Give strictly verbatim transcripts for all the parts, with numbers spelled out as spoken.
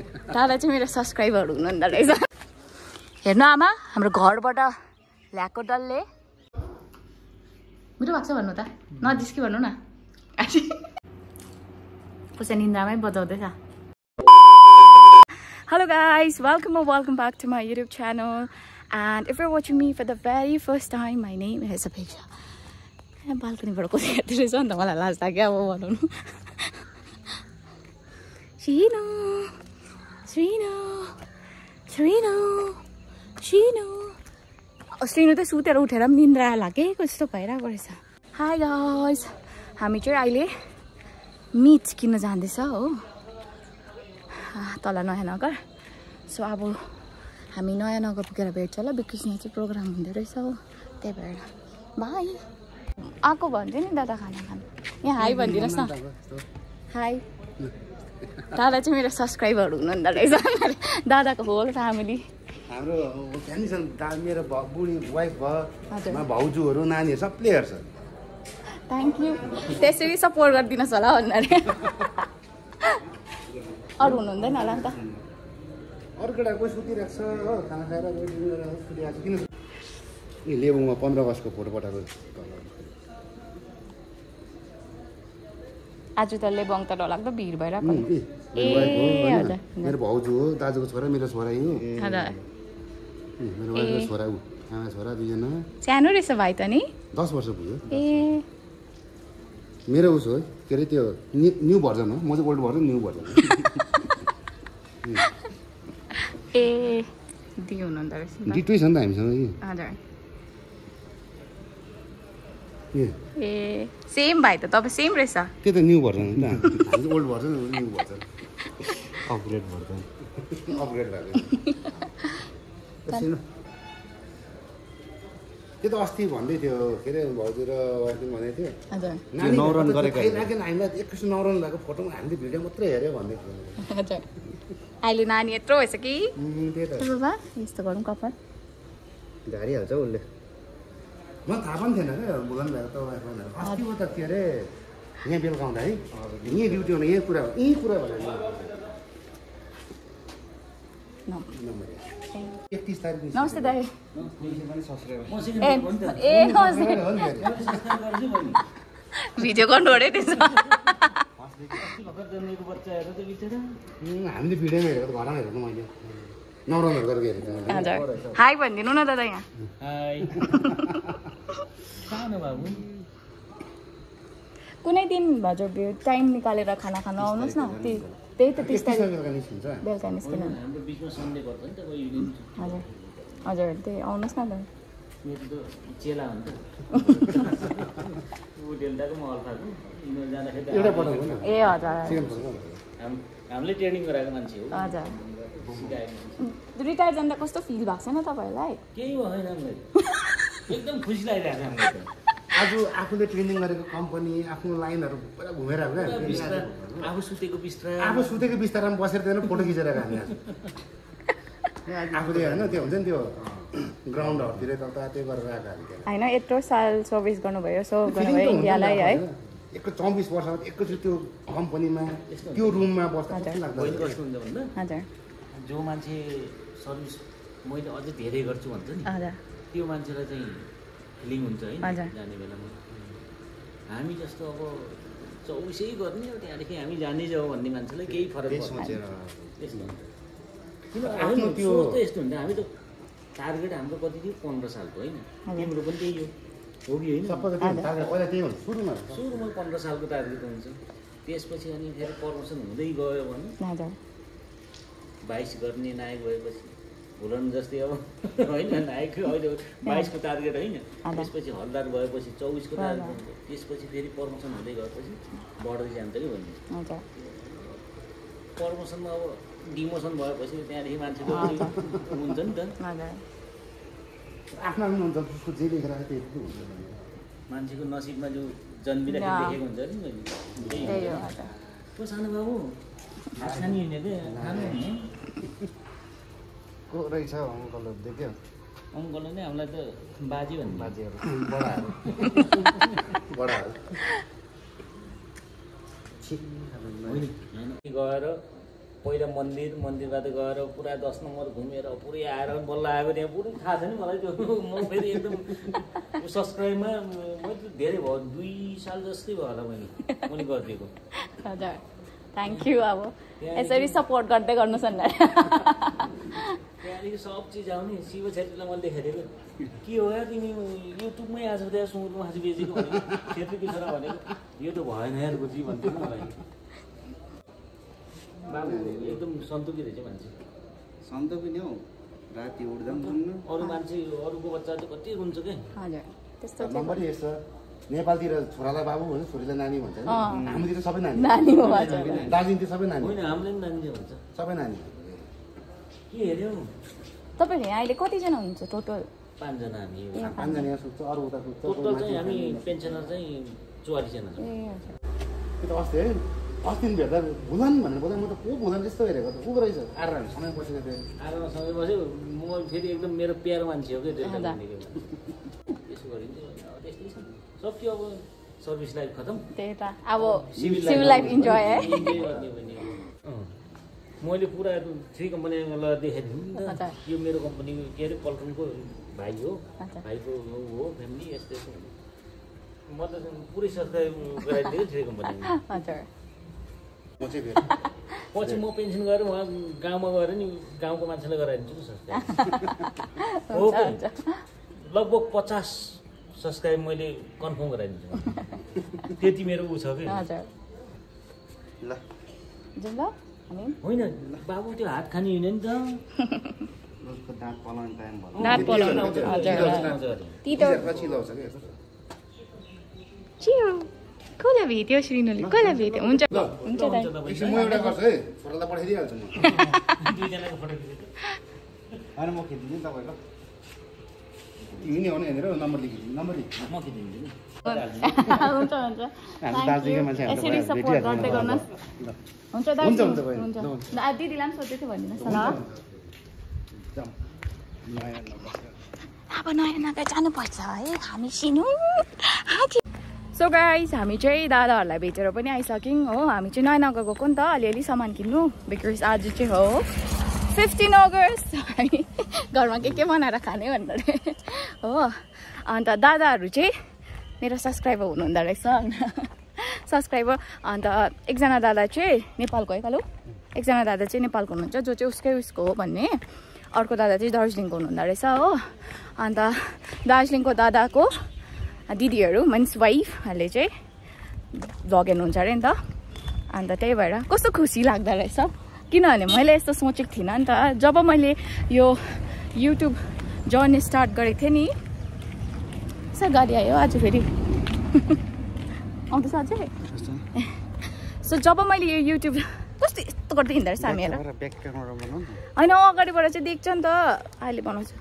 दादा चाहिँ मेरो सब्सक्राइबर हुनुहुँदो रहेछ। हेर्नु आमा हाम्रो घरबाट ल्याएको डल्ले मिठो भएको छ भन्नु त नजिस्की भन्नु न कसै निन्द्रामै बजाउँदैछ। Hello guys, welcome or welcome back to my YouTube channel, and if you're watching me for the very first time, my name is Apeksha. Balcony बाट कसै हेर्दै रहेछ नि त मलाई लाज लाग्यो अब भन्नु। Shino, Shino, Shino, Shino. Shino त सुतेर उठेर पनि निन्द्रा लागेको जस्तो भइरहेको रहेछ। Hi guys, हामी चाहिँ अहिले मिट किन्न जाँदैछ हो तल नयाँ नगर। सो अब हामी नयाँ नगर पुगेर भेट्छ ल, बिकज यहाँ चाहिँ प्रोग्राम हुँदो रहेछ हो, त्यही भएर बाई। आएको भन्छु नि दादा खाना खानु, यहाँ हाई भनिदिनुहोस् न। हाई। दादा चाहिँ मेरो सब्सक्राइबर हुनुहुँदो रहेछ, दादाको होल फ्यामिली। हाम्रो मेरो बुढी वाइफ भयो, भाउजूहरू नानीहरू सबले हेर्छ। थ्याङ्क यू, त्यसरी सपोर्ट गरिदिनुहोस् होला भन्नाले। अरू हुनुहुँदैन होला नि त? अरू केटा कोही सुतिरहेको छ हो, खाना खाएर सुतिरहेको छ। किन ए लेबुङमा पन्ध्र अगस्तको फोटो पठाएको आज त लेबुङ त डरलाग्दो भिड भइरहेको। ए हजुर, मेरो भाउजू हो, दाजुको छोरा, मेरो छोरा हो। हजुर, मेरो वाइफको छोरा, ऊ आमा छोरा दुईजना। सानो रहेछ भाइ त नि, दस वर्ष पुग्यो। ए मेरो उस हो के अरे त्यो न्यू भर्जन हो, म चाहिँ ओल्ड भर्जन न्यू भर्जन। ए दी हुनुहुँदो रहेछ, डिटोइ छ नि त हामीसँग। हजुर, ए ए सेम भाइ त तपाईँ सेम रहेछ। त्यो त न्यू भर्जन हो नि त, हामी old version new version, upgrade version, upgrade भएको। त्यो त अस्ति भन्दै थियो के अरे भाउजू र वाइफले भन्दै थियो। हजुर, नौरन गरेको हामीलाई एकैछिन नौरन भएको फोटोमा हामीले भिडियो मात्रै हेऱ्यो भन्दै थियो। हजुर, अहिले नानी यत्रो भएछ कि त्यही त बाबा, यस्तो गरौँ कपाल झारिहाल्छ उसले। मलाई थाहा पनि थिएन क्या बोलाउनु भएको त वाइफ भनेर। अस्ति त के अरे यहाँ बेलुका आउँदा है, यहीँ ड्युटी आउँदा यही कुरा यहीँ कुरा भनेर एकतिस तारिक। नमस्ते दाइ। ए नमस्ते, भिडियो गर्नु अरे त्यसो। हामीले भिडियोमा हेरेको त घरमा हेरेको मैले नौरनहरू गरेको हेरेको। हजुर, हाई भनिदिनु न दादा यहाँ। कुनै दिन हजुर टाइम निकालेर खाना खान आउनुहोस् न, त्यही त तिस तारिक बेलुका निस्किनु। हजुर हजुर, त्यही आउनुहोस् न त। ए हजुर, हामीले ट्रेनिङ गराएको मान्छे हो। हजुर, रिटायर जाँदा कस्तो फिल भएको छैन तपाईँहरूलाई? केही भएन, एकदम खुसी लागिरहेको छ हामीलाई। आज आफूले ट्रेनिङ गरेको कम्पनी आफ्नो लाइनहरू पुरा घुमेर आफू सुतेको बिस्तार आफू सुतेको बिस्तारामा बसेर त्यहाँ फोटो खिचेर हामी आफूले होइन त्यो हुन्छ नि त्यो ग्राउन्डहरूतिर तता त्यो गरेर आएको हामी होइन। यत्रो साल सर्भिस गर्नुभयो, सर्भ गर्नुभयो इन्डियालाई है। एक चौबिस वर्ष एकैचोटि त्यो कम्पनीमा त्यो रुममा बस्दा कस्तो लाग्छ? कस्तो हुन्छ भन्दा हजुर, जो मान्छे सर्भिस मैले अझै धेरै गर्छु भन्छ नि, हजुर, त्यो मान्छेलाई चाहिँ फिलिङ हुन्छ है हजुर। जाने बेलामा। हामी जस्तो अब चौबिसै गर्ने हो, त्यहाँदेखि हामी जानै जाउँ भन्ने मान्छेलाई केही फरक पर्दैन। त्यस्तो किन आफ्नो त्यो यस्तो हुन्छ, हामी त टार्गेट हाम्रो कति थियो, पन्ध्र सालको होइन, तिम्रो पनि त्यही हो हो कि होइन? सुरुमा सुरुमा पन्ध्र सालको टार्गेट हुन्छ, त्यसपछि अनि फेरि प्रमोसन हुँदै गयो भने बाइस गर्ने नायक भएपछि भुलन जस्तै अब होइन, नायक अहिले बाइसको टार्गेट होइन, त्यसपछि हलदार भएपछि चौबिसको टार्गेट हुन्छ, त्यसपछि फेरि प्रमोसन हुँदै गएपछि बढ्दै जान्छ कि भन्ने। प्रमोसनमा अब डिमोसन भएपछि त्यहाँदेखि मान्छेको हुन्छ नि त, आफ्नो आफ्नो हुन्छ, जे लेखेर त्यही हुन्छ। मान्छेको नसिबमा जो जन्मिँदाखेरि देखेको हुन्छ नि मैले। को सानो बाबु खानी हिँड्ने त खानु नि को रहेछ अङ्कलहरू देख्यो? अङ्कल नै हामीलाई त बाजे भन्ने। बाजेहरू बडाहरू बडाहरू गएर पहिला मन्दिर मन्दिरबाट गएर पुरा दस नम्बर घुमेर पुरै आएर बल्ल आएको त्यहाँ पुरै थाहा छ नि मलाई त्यो म फेरि एकदम सब्सक्राइबमा मैले धेरै भयो दुई साल जस्तै भयो होला मैले मैले गरिदिएको हजुर थ्याङ्क यू अब यसरी सपोर्ट गर्दै गर्नुहोस् भनेर त्यहाँदेखि सब चिज आउने शिव छेत्रीलाई मैले देखाइदिएको के हो यार तिमी युट्युबमै आज त्यहाँ सुँगुरको मासु बेचेको भनेको छेत्रीको छोरा भनेको यो त भएन यार बुझी भन्थ्यो मलाई बाबु एकदम सन्तोकी रहेछ मान्छे सन्तोकी नि हौ राति उठ्दा पनि अरू मान्छे अरूको बच्चा चाहिँ कति रुन्छ क्या हजुर त्यस्तो नम्बरै यस्तो नेपालतिर छोरालाई बाबु भन्छ छोरीलाई नानी भन्छ हाम्रोतिर सबै नानी नानी हो हजुर दार्जिलिङतिर सबै नानी होइन हामीले पनि नानी भन्छ सबै नानी के हेऱ्यौ तपाईँले अहिले कतिजना हुनुहुन्छ टोटल पाँचजना हामी पाँचजना यहाँ सुत्छ अरू उता सुत्छ टोटल चाहिँ हामी पेन्सनर चाहिँ चौवालिसजना छौँ ए हजुर त्यो त अस्ति है अस्ति भेट्दा भुलन भनेर बोल्दा म त को भुलन जस्तो हेरेको त को रहेछ आएर समय बसेको थिएँ आएर समय बस्यो म फेरि एकदम मेरो प्यारो मान्छे हो क्या त्यसो गरिन्छ त्यस्तै छ सक्यो अब सर्भिस लाइफ खतम त्यही त अब सिभिल लाइफ इन्जोय है मैले पुरा थ्री कम्पनीलाई देखाइदिउँ नि त यो मेरो कम्पनी के अरे पल्टनको भाइ हो भाइको हो फ्यामिली यस्तो यस्तो म त पुरै सब्सक्राइब गराइदिएको थ्री कम्पनी हजुर पछि म पेन्सन गरेर उहाँ गाउँमा गएर नि गाउँको मान्छेलाई गराइदिन्छु नि सब्सक्राइब हो लगभग पचास सब्सक्राइब मैले कन्फर्म गराइदिन्छु त्यति मेरो ऊ छ कि ल होइन बाबु त्यो हात खाने होइन नि त दाँत पलाउने टाइम भयो दाँत पलाउने हजुर तितो चियो कसलाई भेट्यो श्रीनुले कसलाई भेट्यो हुन्छ हुन्छ दाइ एकछिन म एउटा गर्छु है छोरालाई पठाइदिइहाल्छु म दुईजनाको फोटो खिचेको होइन म खिचिदिन्छु नि तपाईँको तिमी नि आउने हेरेर नम्बर लेखिदिनु नम्बर लेख म खिचिदिन्छु नि हुन्छ हुन्छ दार्जिलिङकै मान्छे यसरी सपोर्ट गर्दै गर्नुहोस् हुन्छ दाइ हुन्छ दिदीलाई पनि सोध्दै थियो भनिदिनुहोस् न अब नयाँ नगर जानुपर्छ है हामी सिनु सो गाइस हामी चाहिँ दादाहरूलाई भेटेर पनि आइसक्यौँ हो हामी चाहिँ नयाँ नगर गएको नि त अलिअलि सामान किन्नु बिकज आज चाहिँ हो फिफ्टिन अगस्त हामी घरमा के के बनाएर खाने भनेर हो अन्त दादाहरू चाहिँ मेरो सब्सक्राइबर हुनुहुँदो रहेछ सब्सक्राइबर अन्त एकजना दादा चाहिँ नेपालको है कालो एकजना दादा चाहिँ नेपालको हुनुहुन्छ जो चाहिँ उसकै उसको हो भन्ने अर्को दादा चाहिँ दार्जिलिङको हुनुहुँदो रहेछ हो अन्त दार्जिलिङको दादाको दिदीहरू मिन्स वाइफहरूले चाहिँ भ्लग हेर्नुहुन्छ अरे नि त अन्त त्यही भएर कस्तो खुसी लाग्दो रहेछ किनभने मैले यस्तो सोचेको थिइनँ नि त जब मैले यो युट्युब जर्नी स्टार्ट गरेको थिएँ नि सा गाडी आयो आज फेरि आउँदैछ अझै सो जब मैले यो युट्युब कस्तो यस्तो गर्दै हिँड्दो रहेछ हामी होइन अगाडिबाट चाहिँ देख्छ नि त अहिले बनाउँछु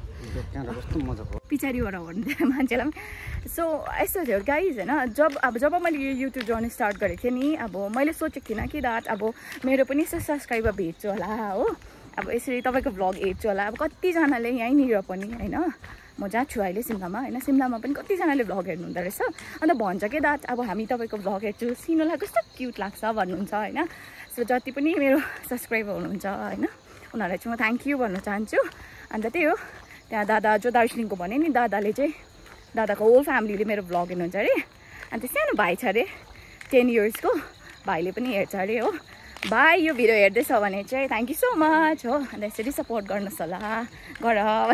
पछाडिबाट भन्दै मान्छेलाई पनि सो यस्तो थियो गाइज होइन जब अब जब मैले यो युट्युब जर्नी स्टार्ट गरेको थिएँ नि अब मैले सोचेको थिइनँ कि दाट अब मेरो पनि यसो सब्सक्राइबर भेट्छु होला हो अब यसरी तपाईँको भ्लग हेर्छु होला अब कतिजनाले यहीँनिर पनि होइन म जहाँ छु अहिले सिमलामा होइन सिमलामा पनि कतिजनाले भ्लग हेर्नुहुँदो रहेछ अन्त भन्छ कि दाट अब हामी तपाईँको भ्लग हेर्छु सिनुलाई कस्तो क्युट लाग्छ भन्नुहुन्छ होइन सो जति पनि मेरो सब्सक्राइबर हुनुहुन्छ होइन उनीहरूलाई चाहिँ म थ्याङ्क यू भन्न चाहन्छु अन्त त्यही हो त्यहाँ दादा जो दार्जिलिङको भने नि दादाले चाहिँ दादाको होल फ्यामिलीले मेरो भ्लग हेर्नुहुन्छ अरे अन्त सानो भाइ छ अरे टेन इयर्सको भाइले पनि हेर्छ अरे हो भाइ यो भिडियो हेर्दैछ भने चाहिँ थ्याङ्क यू सो मच हो अन्त यसरी सपोर्ट गर्नुहोस् होला गर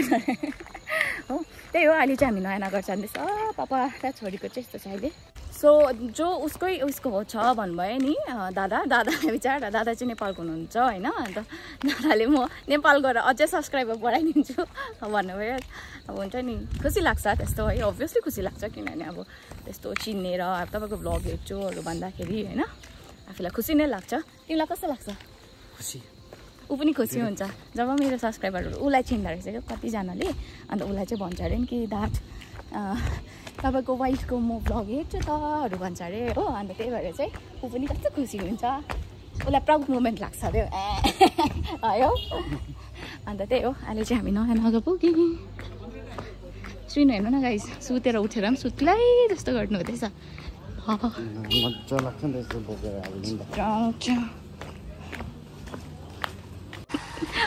हो त्यही हो अहिले चाहिँ हामी नयाँ नगर जाँदैछ पापा र छोरीको चाहिँ यस्तो छ अहिले सो जो उसकै उसको हो छ भन्नुभयो नि दादा दादा विचार दादा चाहिँ नेपालको हुनुहुन्छ होइन अन्त दादाले म नेपाल गएर अझै सब्सक्राइबर बढाइदिन्छु भन्नुभयो अब हुन्छ नि खुसी लाग्छ त्यस्तो है अभियसली खुसी लाग्छ किनभने अब त्यस्तो चिनेर अब तपाईँको भ्लग हेर्छुहरू भन्दाखेरि होइन आफूलाई खुसी नै लाग्छ तिमीलाई कस्तो लाग्छ खुसी ऊ पनि खुसी हुन्छ जब मेरो सब्सक्राइबरहरू उसलाई चिन्दो रहेछ क्या कतिजनाले अन्त उसलाई चाहिँ भन्छ अरे नि कि दाट तपाईँको वाइफको म भ्लग हेर्छु तहरू भन्छ अरे हो अन्त त्यही भएर चाहिँ ऊ पनि कस्तो खुसी हुन्छ उसलाई प्राउड मोमेन्ट लाग्छ अरे है हो अन्त त्यही हो अहिले चाहिँ हामी नयाँ नगर पुग्यौँ सुन्नु हेर्नु न गाइस सुतेर उठेर पनि सुत्लै जस्तो गर्नु हुँदैछ मजा लाग्छ नि त यस्तो बोकेर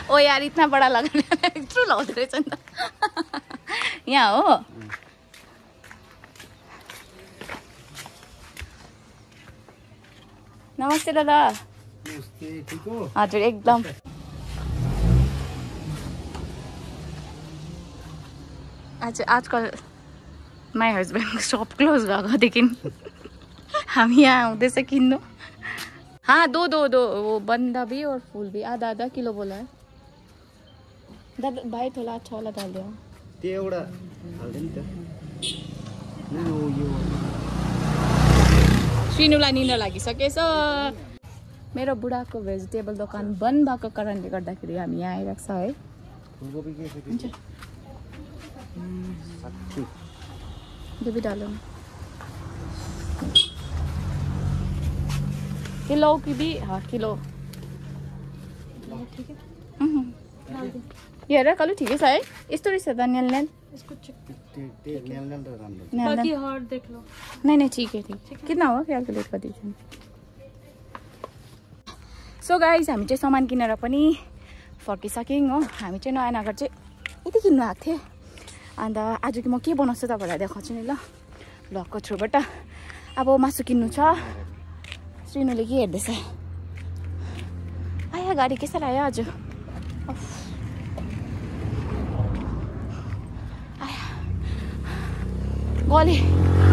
ओ यार इतना बड़ा लगा यत्रो लाउँदो रहेछ नि त यहाँ हो नमस्ते दादा हजुर एकदम आज आजकल माई हस्बैंड शॉप क्लोज भएकोदेखि हामी यहाँ आउँदैछ किन्नु हाँ दो दो दो वो बंदा भी और फूल भी आधा आधा किलो बोला है दादा भाइ थोड़ा अच्छा वाला डाल दो त्यो एउटा हाल्दै नि त यो यो श्रीनुलाई निन्द्रा लागिसकेछ मेरो बुढाको भेजिटेबल दोकान बन्द भएको कारणले गर्दाखेरि हामी यहाँ आइरहेको छ है फुलकोपी के हुन्छ ये भी डालो किलो की भी हाँ किलो ठीक है ये हेर कलु ठिकै छ है यस्तो रहेछ त नेल नेल इसको चेक नेल नेल त राम्रो बाकी हार्ड देख लो नहीं नहीं ठीक है ठीक कितना हो क्याल्कुलेट गरिदिन्छु सो गाइज हामी चाहिँ सामान किनेर पनि फर्किसक्यौँ हो हामी चाहिँ नयाँ नगर चाहिँ यति किन्नु आएको थिएँ अन्त आज कि म के बनाउँछु तपाईँहरूलाई देखाउँछु नि ल भ्लगको थ्रुबाट अब मासु किन्नु छ श्रीनुले के हेर्दैछ आया गाडी कसरी आयो आज आया गले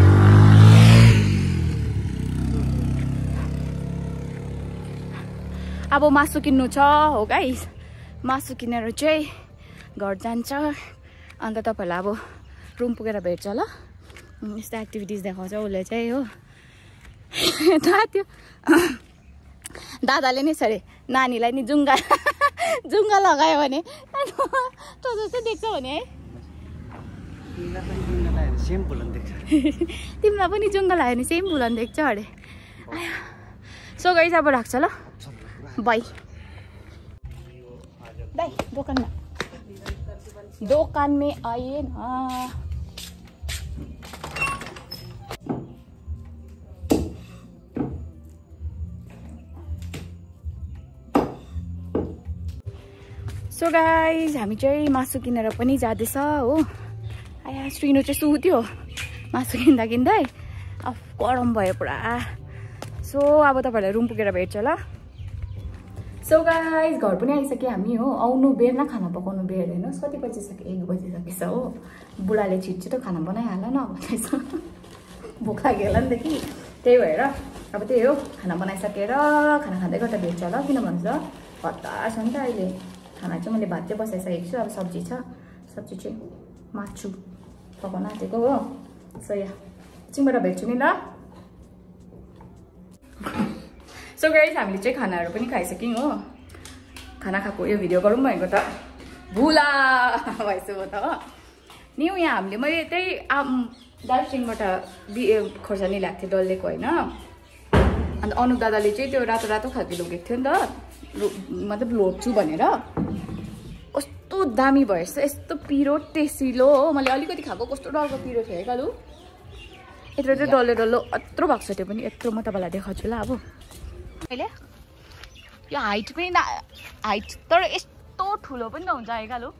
अब मासु किन्नु छ हो गाइस मासु किनेर चाहिँ घर जान्छ अन्त तपाईहरुलाई अब रुम पुगेर भेट्छ ल यस्तो एक्टिभिटिज देखाउँछ उसले चाहिँ हो त्यो दादाले नि सरे नानीलाई नि जुङ्गा जुङ्गा लगायो भने त जस्तो देख्छ भने है सेम भुलन देख्छ तिमीलाई पनि जुङ्गा लगायो भने सेम भुलन देख्छ अरे सो गाइस अब राख्छ ल बाई दाइ दोकानमा दोकान में आइए ना सो गाइज हामी चाहिँ मासु किनेर पनि जाँदैछ हो आया श्रीनु चाहिँ सुत्यो मासु किन्दा किन्दै अब गरम भयो पुरा सो अब तपाईहरुलाई रुम पुगेर भेट्छ ल सो गाइज घर पनि आइसक्यो हामी हो आउनु बेर न खाना पकाउनु बेर हेर्नुहोस् कति बजिसक्यो एक बजिसकेछ हो बुढाले छिटो खाना बनाइहाल न भन्दैछ भोक लाग्यो होला नि त कि त्यही भएर अब त्यही हो खाना बनाइसकेर खाना खाँदै गर्दा भेट्छ ल किन भन्छ हतार छ नि त अहिले खाना चाहिँ मैले भात चाहिँ बसाइसकेको छु अब सब्जी छ सब्जी चाहिँ मासु पकाउन आँटेको हो सो यहाँ एकछिनबाट भेट्छु नि ल सो गाइस हामीले चाहिँ खानाहरू पनि खाइसक्यौँ हो खाना खाएको यो भिडियो गरौँ भनेको त भुला भएछु म त हो नि यहाँ हामीले मैले त्यही दार्जिलिङबाट बि खोर्सानी ल्याएको थिएँ डल्लेको होइन अन्त अनु दादाले चाहिँ त्यो रातो रातो खालको लगेको थियो नि त मतलब लोड्छु भनेर कस्तो दामी भएछ यस्तो पिरो टेसिलो हो मैले अलिकति खाएको कस्तो डरको पिरो थियो है कालु यत्रो चाहिँ डल्ले डल्लो यत्रो भएको छ त्यो पनि यत्रो म तपाईँलाई देखाउँछु ल अब अहिले यो हाइट पनि हाइट तर यस्तो ठुलो पनि त हुन्छ है कालु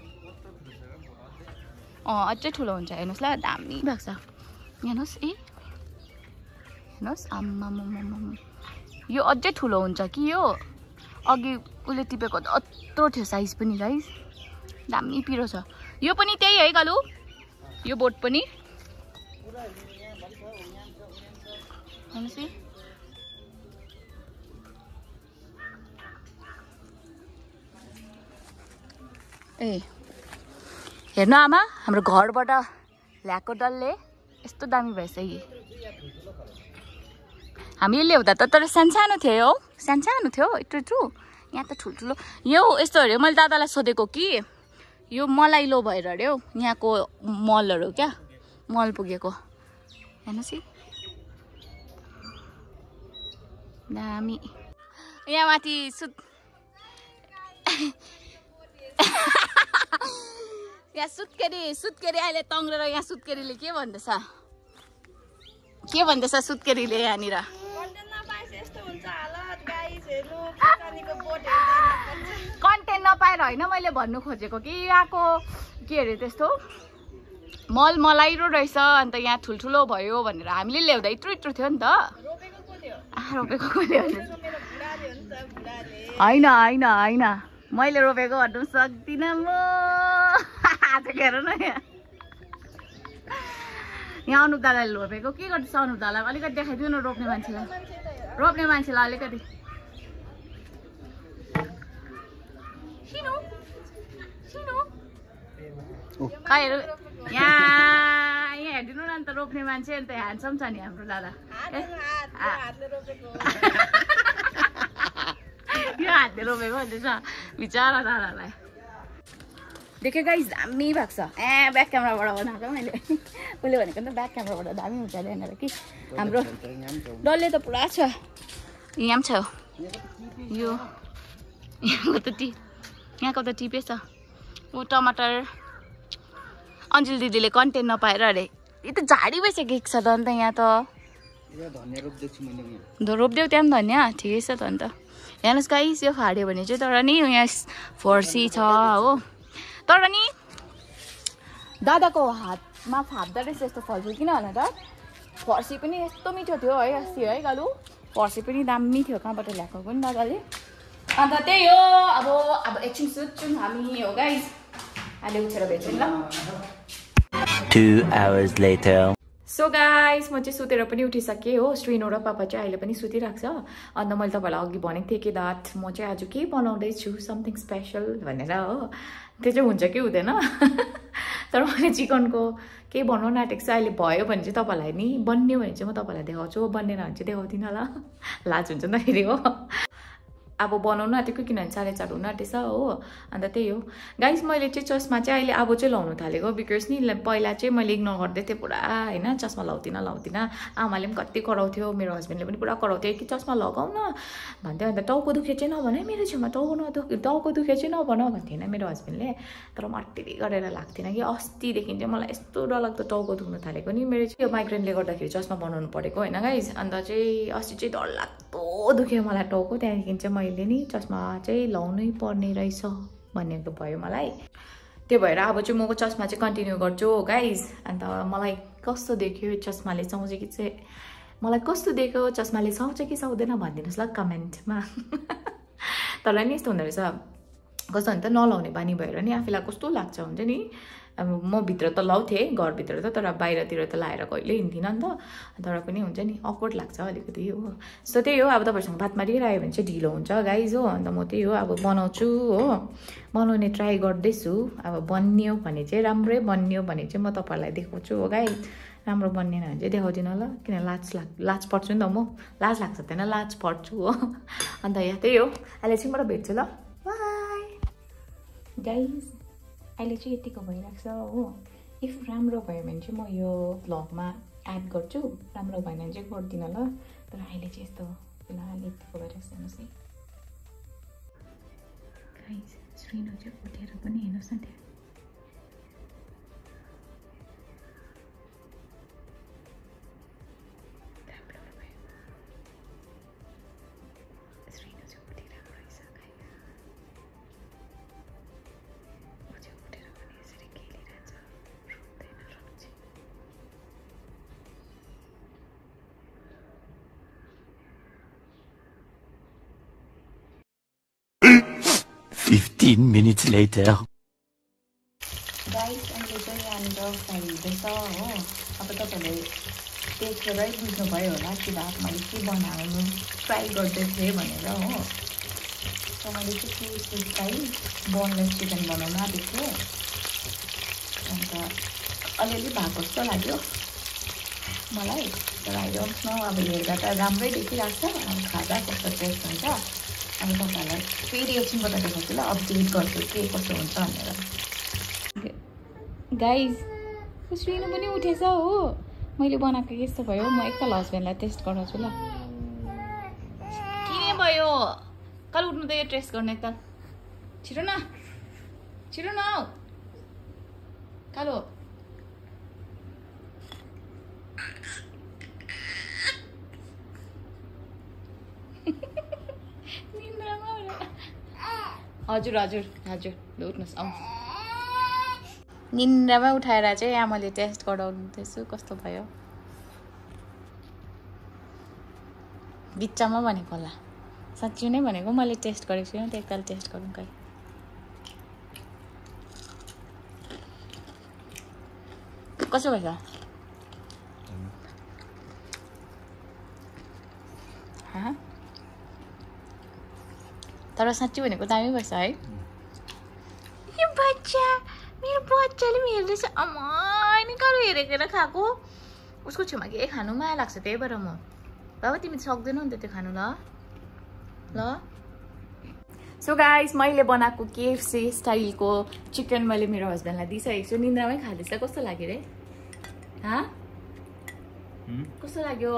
अँ अझै ठुलो हुन्छ हेर्नुहोस् ल दामी भएको छ हेर्नुहोस् ए हेर्नुहोस् आम्मामामामा यो अझै ठुलो हुन्छ कि यो अघि उसले टिपेको त यत्रो थियो साइज पनि गाइस दामी पिरो छ यो पनि त्यही है कालु यो बोट पनि हेर्नुहोस् है ए हेर्नु आमा हाम्रो घरबाट ल्याएको डल्ले यस्तो दामी भएछ यी हामीले ल्याउँदा त तर सानसानो थियो हौ सानसानो थियो यत्रो यत्रो यहाँ त ठुल्ठुलो यो यस्तो अरे मैले दादालाई सोधेको कि यो मलाइलो भएर अरे हौ यहाँको मलहरू क्या मल पुगेको हेर्नुहोस् है दामी यहाँ माथि सुत यहाँ सुत्केरी सुत्केरी अहिले तङ्ग्रेर यहाँ सुत्केरीले के भन्दैछ के भन्दैछ सुत्केरीले यहाँनिर कन्टेन्ट नपाएर नभएर होइन मैले भन्नु खोजेको कि यहाँको के अरे त्यस्तो मल मलाइरो रहेछ अन्त यहाँ ठुल्ठुलो भयो भनेर हामीले ल्याउँदा यत्रो यत्रो थियो नि त रोपेको कसले होइन होइन होइन मैले रोपेको भन्नु सक्दिनँ म आज हेर न यहाँ यहाँ अनुप दादाले रोपेको के गर्दैछ अनुप दादालाई अलिकति देखाइदिनु न रोप्ने मान्छेलाई रोप्ने मान्छेलाई अलिकति यहाँ यहाँ हेरिदिनु न अन्त रोप्ने मान्छे अन्त ह्यान्डसम छ नि हाम्रो दादा यो हातले रोपेको भन्दैछ बिचरा दादालाई देखेँ गाइस दामी भएको छ ए ब्याक क्यामेराबाट बनाएको मैले उसले भनेको त ब्याक क्यामेराबाट दामी हुन्छ अरे भनेर कि हाम्रो डल्ले त पुरा छ यहाँ पनि छ यो यहाँको त टी यहाँको त टिपै छ ऊ टमाटर अन्जिल दिदीले कन्टेन्ट नपाएर अरे यो त झाडी भइसकेको छ त अन्त यहाँ त रोप्देऊ त्यहाँ पनि धनियाँ ठिकै छ त अन्त हेर्नुहोस् गाइस यो फाड्यो भने चाहिँ तर नि यहाँ फर्सी छ हो तर नि दादाको हातमा फाप्दा रहेछ यस्तो फर्सी किन होला त फर्सी पनि यस्तो मिठो थियो है अस्ति है गालु फर्सी पनि दामी थियो कहाँबाट ल्याएको पनि दादाले अन्त त्यही हो अब अब एकछिन सुत्छौँ हामी हो गाइस अहिले उठेर भेट्छौँ ल Two hours later. So guys म चाहिँ सुतेर पनि उठिसकेँ हो श्रीनो र पापा चाहिँ अहिले पनि सुतिरहेको छ अन्त मैले तपाईँलाई अघि भनेको थिएँ कि दाट म चाहिँ आज के बनाउँदैछु समथिङ स्पेसल भनेर हो त्यो चाहिँ हुन्छ कि हुँदैन तर मैले चिकनको के बनाउनु आँटेको छ अहिले भयो भने चाहिँ तपाईँलाई नि बन्यो भने चाहिँ म तपाईँलाई देखाउँछु बन्नेन भने चाहिँ देखाउँदिनँ ल लाज हुन्छ नि त फेरि हो अब बनाउनु आँटेको किनभने साढे चार हुनु आँटेछ हो अन्त त्यही हो गाइस मैले चाहिँ चस्मा चाहिँ अहिले अब चाहिँ लाउनु थालेको बिकज नि पहिला चाहिँ मैले इग्नोर गर्दै थिएँ पुरा होइन चस्मा लाउँदिनँ लाउँदिनँ आमाले पनि कति कराउँथ्यो मेरो हस्बेन्डले पनि पुरा कराउँथ्यो कि चस्मा लगाऊ न भन्थ्यो अन्त टाउको दुखे चाहिँ नभन है मेरो छेउमा टाउको नदुखे टाउको दुखे चाहिँ नभन भन्थेन मेरो हस्बेन्डले तर म अट्टिरी गरेर लाग्थेन कि अस्तिदेखि चाहिँ मलाई यस्तो डरलाग्दो टाउको दुख्नु थालेको नि मेरो चाहिँ यो माइग्रेनले गर्दाखेरि चस्मा बनाउनु परेको होइन गाइस अन्त चाहिँ अस्ति चाहिँ डरलाग्दो दुख्यो मलाई टाउको त्यहाँदेखि चाहिँ मैले नि चस्मा चाहिँ लाउनै पर्ने रहेछ भनेको भयो मलाई त्यो भएर अब चाहिँ म चस्मा चाहिँ कन्टिन्यू गर्छु गाइज अन्त मलाई कस्तो देख्यो चस्माले सुहाउँछ कि चाहिँ मलाई कस्तो देख्यो चस्माले सुहाउँछ कि सुहाउँदैन भनिदिनुहोस् ल कमेन्टमा तर नि यस्तो हुँदो रहेछ कस्तो भने त नलाउने बानी भएर नि आफूलाई कस्तो लाग्छ हुन्छ नि अब म भित्र त लाउँथेँ घरभित्र त तर बाहिरतिर त लाएर कहिले हिँड्दिनँ नि त तर पनि हुन्छ नि अकवर्ड लाग्छ अलिकति हो सो त्यही हो अब तपाईँहरूसँग बात मारिरह्यो भने चाहिँ ढिलो हुन्छ गाइज हो अन्त म त्यही हो अब बनाउँछु हो बनाउने ट्राई गर्दैछु अब बन्यो भने चाहिँ राम्रै बन्यो भने चाहिँ म तपाईँहरूलाई देखाउँछु हो गाइज राम्रो बन्नेन भने चाहिँ देखाउँदिनँ ल किन लाज लाग लाज पर्छु नि त म लाज लाग्छ त्यहाँ लाज पर्छु हो अन्त यहाँ त्यही हो अहिले एकछिनबाट भेट्छु ल बाई गाइज अहिले चाहिँ यतिको भइरहेको छ हो इफ राम्रो भयो भने चाहिँ म यो भ्लगमा एड गर्छु राम्रो भएन भने चाहिँ गर्दिनँ ल तर अहिले चाहिँ यस्तो फिलहाल यतिको भइरहेको छ हेर्नुहोस् है गाइस श्रीनु चाहिँ उठेर पनि हेर्नुहोस् न त्यहाँ Fifteen minutes later. गाइस अहिले चाहिँ यहाँनिर फ्राई हुँदैछ हो अब तपाईँहरूले टेस्ट गरेर बुझ्नुभयो होला कि भात मैले के बनाउनु ट्राई गर्दै थिएँ भनेर हो त मैले चाहिँ के फ्राई बोनलेस चिकन बनाउनु आँटेको थिएँ अन्त अलिअलि भएको जस्तो लाग्यो मलाई तर आई डोन्ट नो अब हेर्दा त राम्रै देखिरहेको छ अब खाँदा कस्तो टेस्ट हुन्छ अब तपाईँहरूलाई फेरि एकछिनबाट देखाउँछु ल अपडेट गर्छु के कस्तो हुन्छ भनेर गाइज श्रीनु पनि उठेछ हो मैले बनाएको यस्तो भयो म एकताल हस्बेन्डलाई टेस्ट गराउँछु ल के भयो कल उठ्नु त यो टेस्ट गर्ने त छिटो न छिटो न कालो हजुर हजुर हजुर ल उठ्नुहोस् आउनु निन्द्रामा उठाएर चाहिँ आमाले टेस्ट गराउँदैछु कस्तो भयो बिच्चामा भनेको होला साँच्ची नै भनेको मैले टेस्ट गरेको छुइनँ त एकताल टेस्ट गरौँ कहीँ कसो भएछ तर साँच्ची भनेको दामी भएछ है यो बच्चा मेरो बच्चाले पनि हेर्दैछ अमाइ नि कारो हेरेर खाएको उसको छेउमा के खानु माया लाग्छ त्यही भएर म बाबा तिमी सक्दैनौ नि त त्यो खानु ल ल सो गाइस मैले बनाएको केएफसी स्टाइलको चिकन मैले मेरो हस्बेन्डलाई दिइसकेको छु निन्द्रामै खाँदैछ कस्तो लाग्यो रे हाँ कस्तो लाग्यो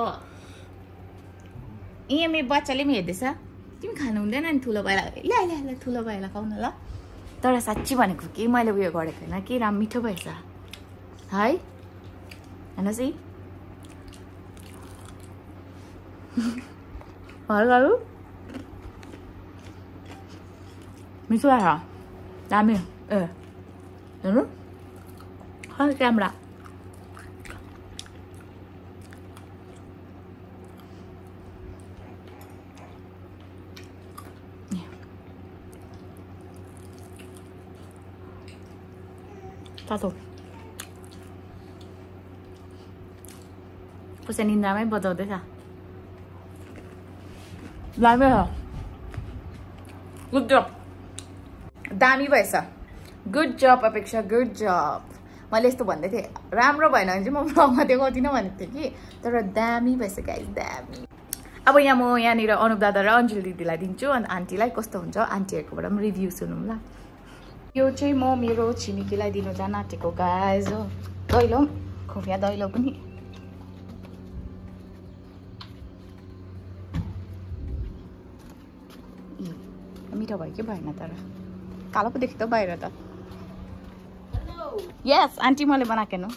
यहाँ मेरो बच्चाले पनि हेर्दैछ तिमी खानु हुँदैन नि ठुलो भएर ल्या ल्या ल्या ठुलो भएर खाऊ न ल तर साँच्ची भनेको कि मैले उयो गरेको होइन कि राम मिठो भएछ है हेर्नुहोस् है हरु मिठो आएर दामी ए हेर्नु खै क्यामेरा तातो कसै निन्द्रामै बजाउँदैछ दामी छ गुड जब दामी भएछ गुड जब अपेक्षा गुड जब मैले यस्तो भन्दै थिएँ राम्रो भएन भने चाहिँ म ब्लगमा देखाउँदिनँ भनेको थिएँ कि तर दामी भएछ गाइस दामी अब यहाँ म यहाँनिर अनुप दादा र अन्जली दिदीलाई दिन्छु अनि आन्टीलाई कस्तो हुन्छ आन्टीहरूकोबाट पनि रिभ्यू सुनौँ ल यो चाहिँ म मेरो छिमेकीलाई दिनु जान आँटेको गाइस हो दैलो खुफिया दैलो पनि मिठो भयो कि भएन तर कालो पो देखि त बाहिर त यस आन्टी मैले बनाएको हेर्नु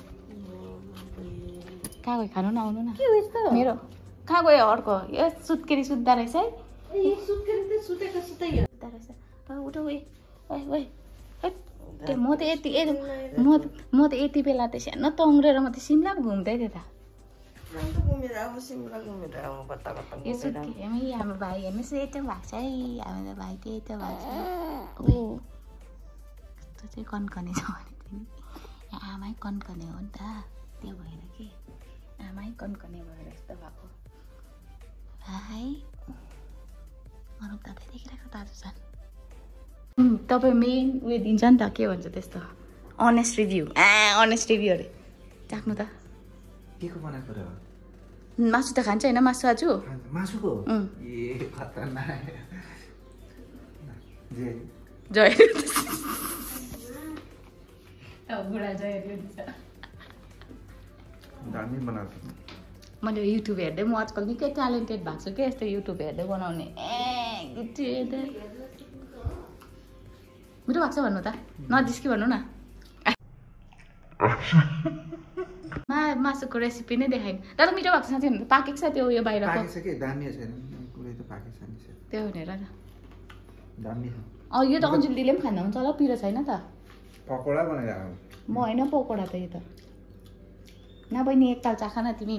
कहाँ गयो खानु न आउनु न मेरो कहाँ गयो अर्को ए सुत्केरी सुत्दा रहेछ है उठ म त यति म म त यति बेला त सानो तङ्ग्रेर म त सिमला घुम्दै थिएँ त यो सुत्केरीमै हाम्रो भाइ हेर्नुहोस् यता भएको छ है हाम्रो भाइ त यता भएको छ ओ कस्तो चाहिँ कन्कने छ भने पनि आमै कन्कने हो नि त त्यो भएर कि आमै कन्कने भएर यस्तो भएको भाइ अरू दादा देखिरहेको दाजु छन् तपाईँ मेन उयो दिन्छ नि त के भन्छ त्यस्तो अनेस्ट रिभ्यू ए अनेस्ट रिभ्यू अरे चाख्नु त केको बनाएको र मासु त खान्छ होइन मासु आज मासुको ए खतरनाक जे जय बुढा जय दामी बनाएको मैले युट्युब हेर्दै म आजकल निकै ट्यालेन्टेड भएको छु क्या यस्तो युट्युब हेर्दै बनाउने ए मिठो भएको छ भन्नु त नजिस्की भन्नु न मा मासुको रेसिपी नै देखाइन तर मिठो भएको छ साथी पाकेको छ त्यो उयो बाहिरको पाकेको छ के दामी छैन कुनै त पाकेको छैन त्यो भनेर नि दामी छ अ यो त अन्जली दिदीले पनि खानु हुन्छ होला पिरो छैन त पकोडा बनाइराको म होइन पकोडा त यो त न बहिनी एकताल चाख न तिमी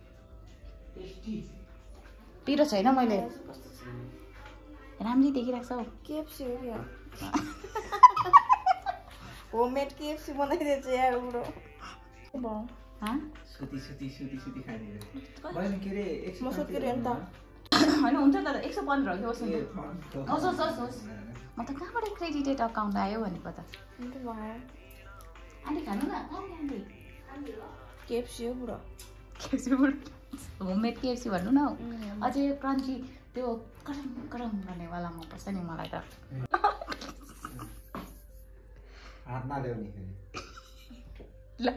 पिरो छैन मैले राम्ररी देखिरहेको छौ केएफसी हो क्या होममेड केएफसी बनाइदिएछ यार बुढो सुती सुती सुती सुती खाइदियो बहिनी के रे म सुत्केरी हो नि त होइन हुन्छ त एक सौ पन्ध्र हो कि होस् होस् होस् होस् म त कहाँबाट क्रेडिटेड अकाउन्ट आयो भनेको त आन्टी खानु न आन्टी केएफसी हो बुढो केएफसी बुढो होममेड केएफसी भन्नु न अझै क्रन्ची त्यो करम करम गर्नेवाला मनपर्छ नि मलाई त हात नल्याउने ल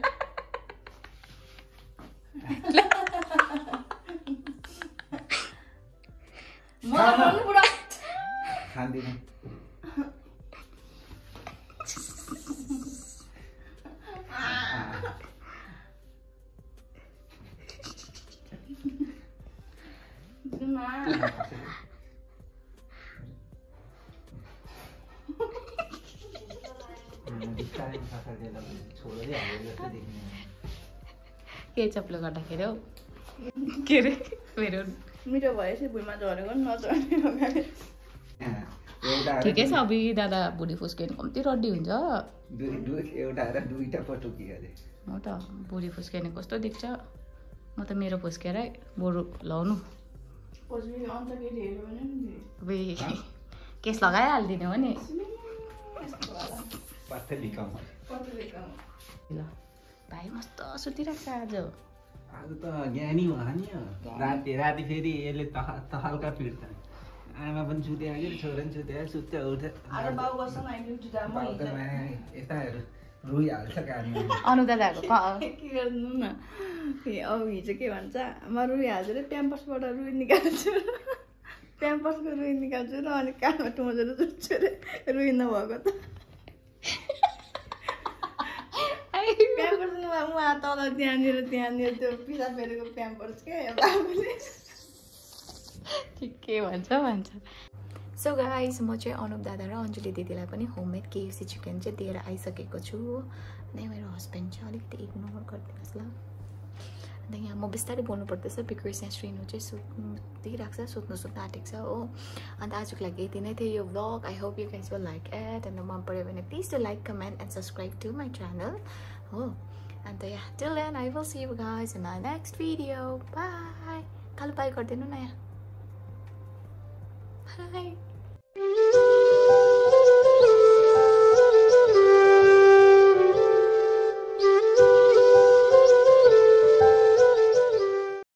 खाँदिनँ त्यसलाई छोड्दै हाल्यो जस्तो देखिने केचपले गर्दाखेरि हौ के अरे मेरो मिठो भएपछि भुइँमा झरेको नि नझर्ने अगाडि एउटा ठिकै छ अबि दादा भुँडी फुस्किनु कम्ती रड्डी हुन्छ दुई दुई एउटा आएर दुईटा पटुकी अरे हो त भुँडी फुस्किने कस्तो देख्छ म त मेरो फुस्केरै बरु लाउनु पछि अन्त केटी हेऱ्यो भने नि अबे केस लगाइहालिदिने हो नि पत्तै लिकाउँ कति देखाउँ ल भाइ मस्त सुतिरहेको छ आज आज त ज्ञानी भयो नि राति राति फेरि यसले तह तहल्का पिट्छ आमा पनि सुत्यो कि छोरा पनि सुत्यो सुत्यो उठ्यो आज बाउ बस्छ न ड्युटी जाम बाउ त माया यता हेर रोइहाल्छ गाडी अनु दादाको के गर्नु न ए अब हिजो के भन्छ म रुई हालेर प्याम्पर्सबाट रुई निकाल्छु प्याम्पर्सको रुई निकाल्छु र अनि कानमा टुमेर जुट्छु रे रुई नभएको त प्याम्पर्समा उहाँ तल त्यहाँनिर त्यहाँनिर त्यो पिसा फेरेको प्याम्पर्स के बाबुले ठिकै भन्छ भन्छ सो गाइस म चाहिँ अनुप दादा र अञ्जली दिदीलाई पनि होममेड केएफसी चिकन चाहिँ दिएर आइसकेको छु अनि मेरो हस्बेन्ड चाहिँ अलिकति इग्नोर गरिदिनुहोस् ल अन्त यहाँ म बिस्तारै बोल्नु पर्दैछ बिकज यहाँ श्रीनु चाहिँ सुत्दिरहेको छ सुत्नु सुत्नु आँटेको छ हो अन्त आजको लागि यति नै थियो यो vlog I hope you guys will like it अन्त मन पऱ्यो भने please to like comment and subscribe to my channel हो अन्त या till then I will see you guys in my next video bye कालो बाई गरिदिनु न यहाँ बाई